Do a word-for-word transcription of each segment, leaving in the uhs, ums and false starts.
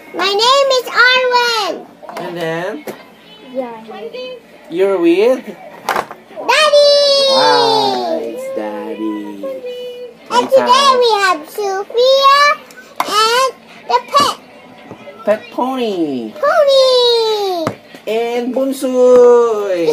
My name is Arwen. And then? Yeah. You're with? Daddy! Ah, it's Daddy. And today we have Sophia and the pet. Pet pony. Pony! And bunsoi.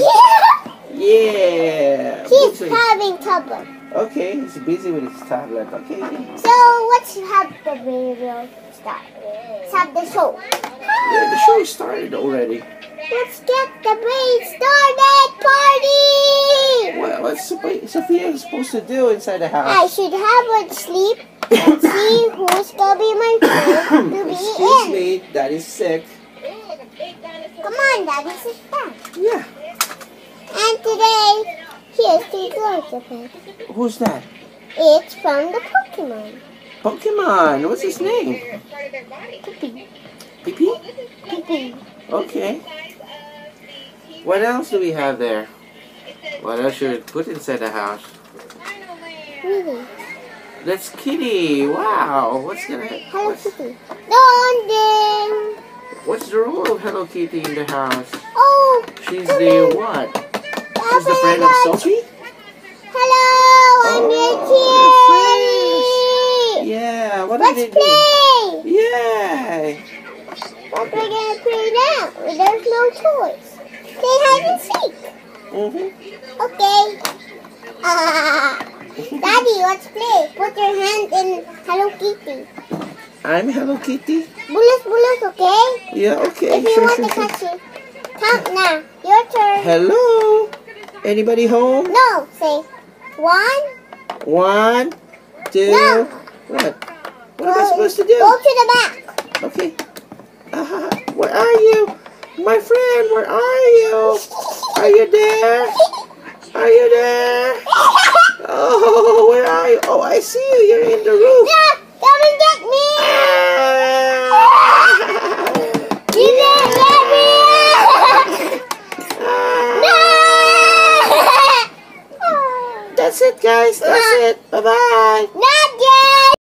Yeah. He's Bunsoi. having trouble. Okay, he's busy with his tablet. Okay. So let's have the video start. Let's have the show. Yeah, the show started already. Let's get the brain started party! Well, what's Sophia supposed to do inside the house? I should have a sleep and see who's gonna be my friend to be Excuse in. me, Daddy's sick. Come on, Daddy, sit down. Yeah. And today, here's the girls of it. Who's that? It's from the Pokemon. Pokemon. What's his name? Pippi. Pee-Pee? Pippi. Okay. What else do we have there? What else should we put inside the house? Really? That's Kitty. Wow. What's gonna? Hello What's, Kitty. Donding. what's the role of Hello Kitty in the house? Oh. She's come the in. what? Bye She's the bye friend of bye. Sophie? Hello, I'm Oh, your Kitty. Yeah. What Let's are they play. doing? Yay. What we're gonna play now? There's no choice. Play hide and seek. Mhm. Okay. Ah. Daddy, let's play. Put your hand in Hello Kitty. I'm Hello Kitty. Bullets, bullets, okay? Yeah. Okay. If you Sure. want Sure. to Sure. catch it. Count now. Your turn. Hello. Anybody home? No. Say one. One, two. No. What? What am I supposed to do? Go to the back. Okay. Uh, where are you? My friend, where are you? Are you there? Are you there? Oh, where are you? Oh, I see you. You're in the roof. No, come and get me. You didn't get me. No. That's it, guys. That's it. Bye-bye. No.